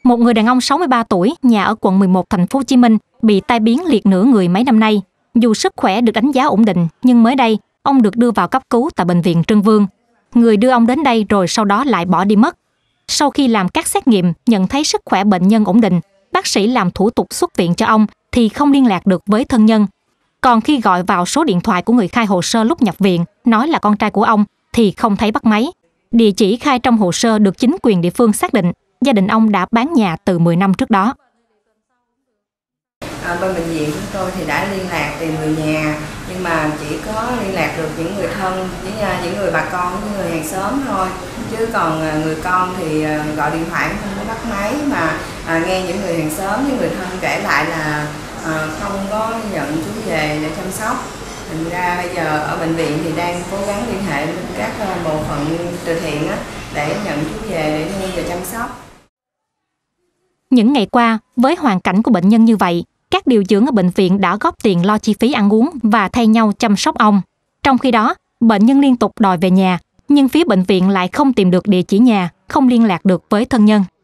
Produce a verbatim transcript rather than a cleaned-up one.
Một người đàn ông sáu mươi ba tuổi, nhà ở quận mười một thành phố Hồ Chí Minh, bị tai biến liệt nửa người mấy năm nay. Dù sức khỏe được đánh giá ổn định, nhưng mới đây, ông được đưa vào cấp cứu tại bệnh viện Trưng Vương. Người đưa ông đến đây rồi sau đó lại bỏ đi mất. Sau khi làm các xét nghiệm, nhận thấy sức khỏe bệnh nhân ổn định, bác sĩ làm thủ tục xuất viện cho ông thì không liên lạc được với thân nhân. Còn khi gọi vào số điện thoại của người khai hồ sơ lúc nhập viện, nói là con trai của ông, thì không thấy bắt máy. Địa chỉ khai trong hồ sơ được chính quyền địa phương xác định, gia đình ông đã bán nhà từ mười năm trước đó. À, bên bệnh viện chúng tôi thì đã liên lạc tìm người nhà, nhưng mà chỉ có liên lạc được những người thân với những người bà con, những người hàng xóm thôi, chứ còn người con thì gọi điện thoại không có bắt máy, mà à, nghe những người hàng xóm với người thân kể lại là à, không có nhận chú về để chăm sóc. Thành ra bây giờ ở bệnh viện thì đang cố gắng liên hệ với các bộ phận từ thiện á, để nhận chú về để nuôi và chăm sóc. Những ngày qua, với hoàn cảnh của bệnh nhân như vậy, các điều dưỡng ở bệnh viện đã góp tiền lo chi phí ăn uống và thay nhau chăm sóc ông. Trong khi đó, bệnh nhân liên tục đòi về nhà, nhưng phía bệnh viện lại không tìm được địa chỉ nhà, không liên lạc được với thân nhân.